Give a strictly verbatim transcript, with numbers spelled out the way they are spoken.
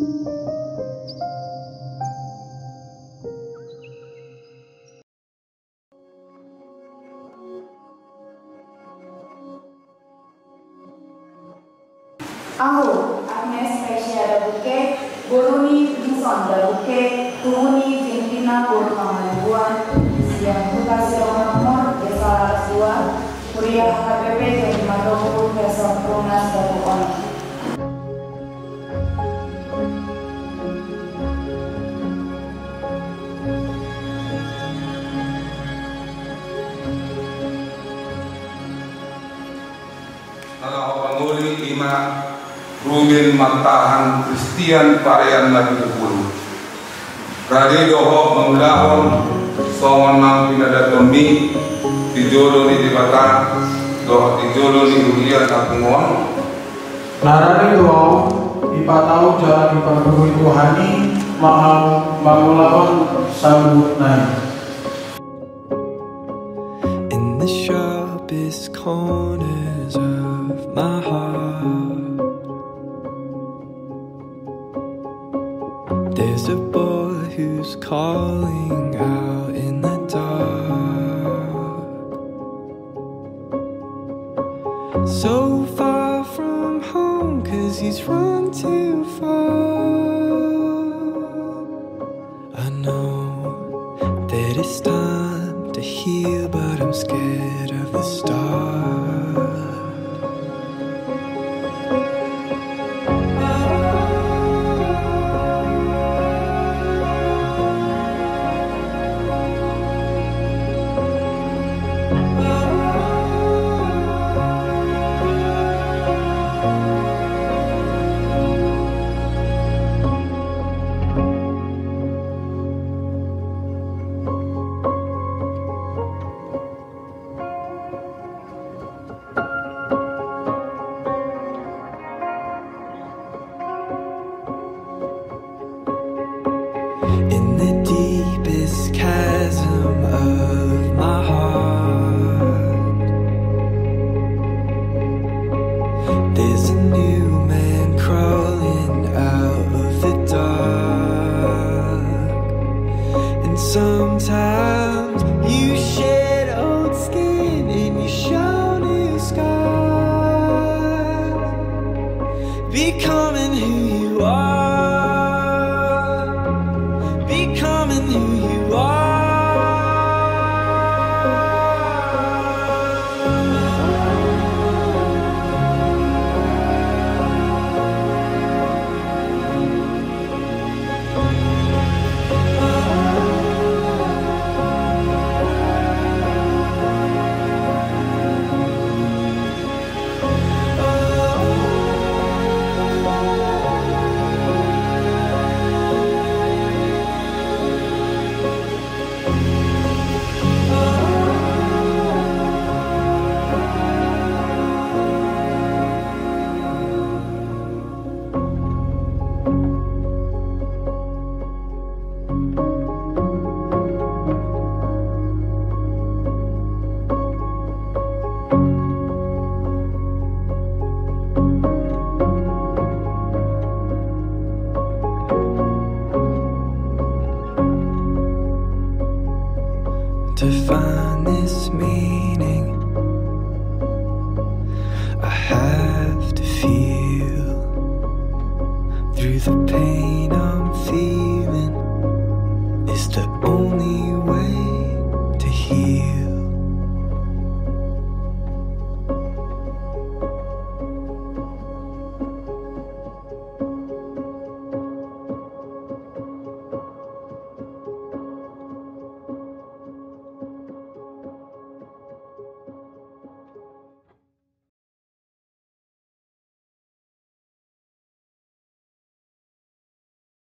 Aku, Agnes Spesial Buke, Boroni Pudunsaut Buke, Tuhuni Jentina Bor Pamanuan, Siang Bukasi Nomor Desa Dua, Kuliah K P P Jadi Madoku Desa Pronas Dabuon. Kalau panguli lima Ruben Magtahan Kristian Parean lagi sepuluh. Rade doho mengulahon songon mang pinada tombi tijolo ni dibata doho tijolo ni ulian tapungon. Narani doho ipatau jalan ipangului Tuhani mahal mangulahon sambut nai. In the sharpest corners of my heart, there's a boy who's calling out in the dark. So far from home, 'cause he's run too far. I know that it's time to heal, but I'm scared of the start. In the deepest chasm of my heart, there's a new man crawling out of the dark. And sometimes you shed old skin and you show new scars, becoming who you are. Becoming who you are. To find this meaning, I have to feel through the pain.